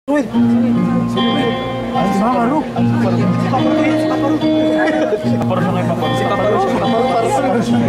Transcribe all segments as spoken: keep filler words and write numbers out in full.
Wait. Ang makaro. Kaparo na kayo paparo. Si paparo. Paparo para sa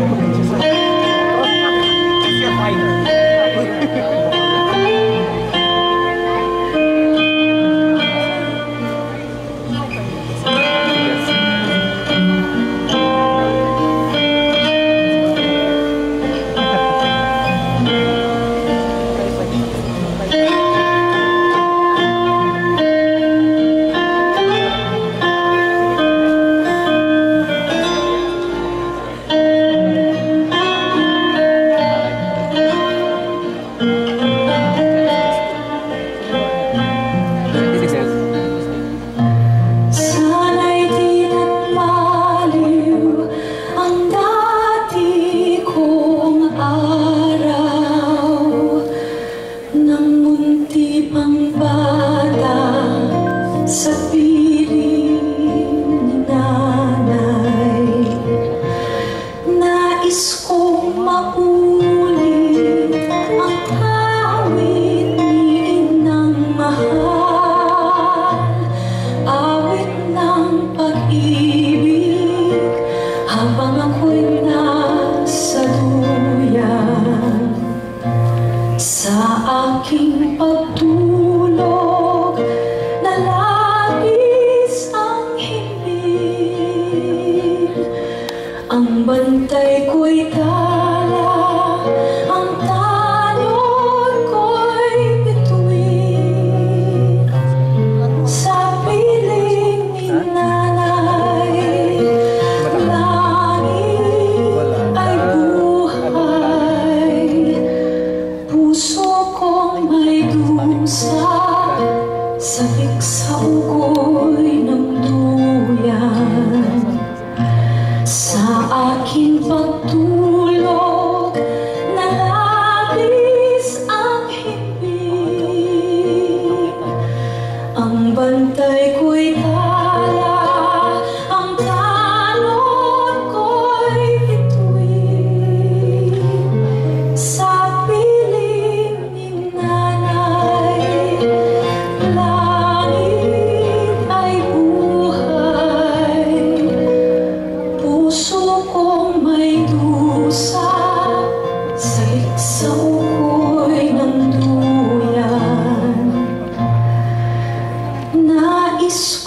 sa ugoy ng duyan, sa aking pagtulog na labis ang himig. Ang bantay ko'y tala, ang tanod ko'y bituin. Sa piling ni nanay, langit ay buhay. Puso kong may dusa, salik sa ugoy ng duyan. Nais